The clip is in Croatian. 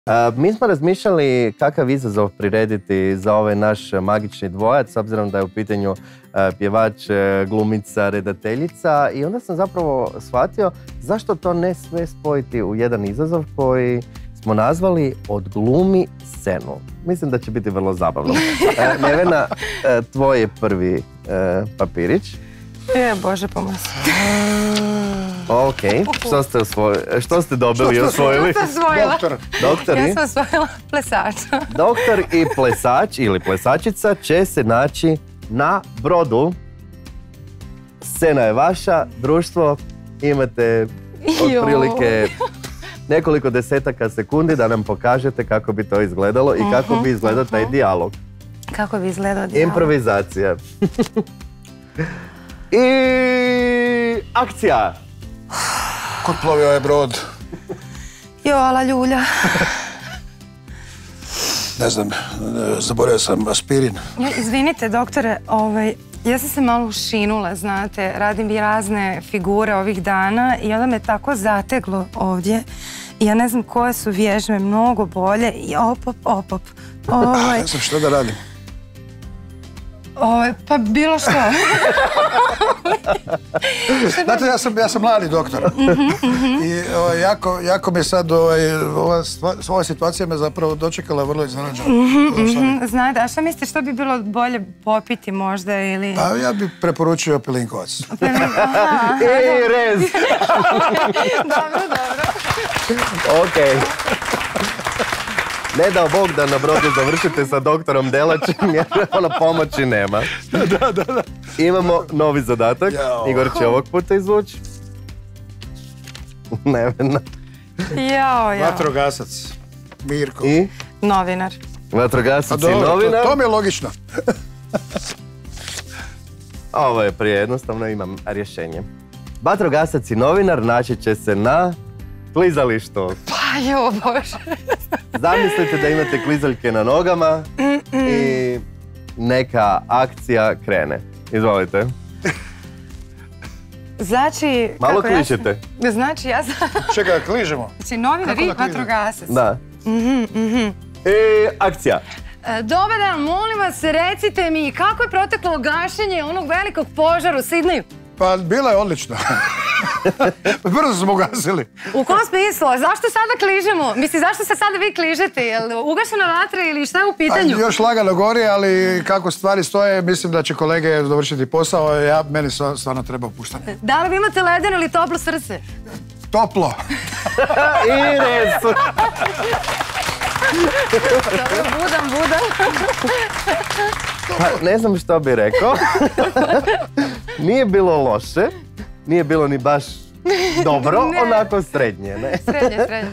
Mi smo razmišljali kakav izazov prirediti za ovaj naš magični dvojac, s obzirom da je u pitanju pjevač, glumica, redateljica, i onda sam zapravo shvatio zašto to ne sve spojiti u jedan izazov koji smo nazvali Od glumi scenu. Mislim da će biti vrlo zabavno. Nevena, tvoj je prvi papirić. Bože pomozi. Ok, što ste dobili i osvojili? Što sam osvojila? Doktor i? Ja sam osvojila plesača. Doktor i plesač ili plesačica će se naći na brodu. Scena je vaša, društvo, imate otprilike nekoliko desetaka sekundi da nam pokažete kako bi to izgledalo i kako bi izgledao taj dijalog. Kako bi izgledao dijalog? Improvizacija. I akcija! Kud plovi ovaj brod? Joala ljulja. Ne znam, zaboravio sam aspirin. Izvinite, doktore, ja sam se malo ušinula, znate, radim i razne figure ovih dana i onda me tako zateglo ovdje. I ja ne znam koje su vježbe mnogo bolje i opop. Ne znam što da radim. Pa bilo što. Znate, ja sam mladi doktor. I jako me sad ova situacija me zapravo dočekala vrlo iznenađeno. Znate, a šta mislite što bi bilo bolje popiti možda ili... Pa ja bih preporučio Pelinkovac. I rez! Dobro. Okej. Ne dao Bog da na brodu završite sa doktorom Delačem jer pomoći nema. Da. Imamo novi zadatak. Igor će ovog puta izvući. Nevena. Vatrogasac. Mirko. I? Novinar. Vatrogasac i novinar. To mi je logično. Ovo je prije jednostavno, imam rješenje. Vatrogasac i novinar naći će se na klizalištu. Pa jo, Bože. Zamislite da imate klizaljke na nogama i neka akcija krene. Izvolite. Znači... Malo kližete. Znači, ja sam... Čekaj, kližemo. Znači, novinar i vatrogasac. Da. I akcija. Dobar dan, molim vas, recite mi kako je proteklo gašenje onog velikog požara u Sidneju? Pa bilo je odlično. Brzo smo ugasili. U kom smislu? Zašto sada kližemo? Mislim, zašto se sada vi kližete? Je li ugašena vatra ili šta je u pitanju? Još lagano gori, ali kako stvari stoje, mislim da će kolege dovršiti posao. Meni stvarno treba opuštanje. Da li vi imate ledeno ili toplo srce? Toplo. I resu. Budam. Pa ne znam što bi rekao. Nije bilo loše. Nije bilo ni baš dobro, onako srednje, ne? Srednje.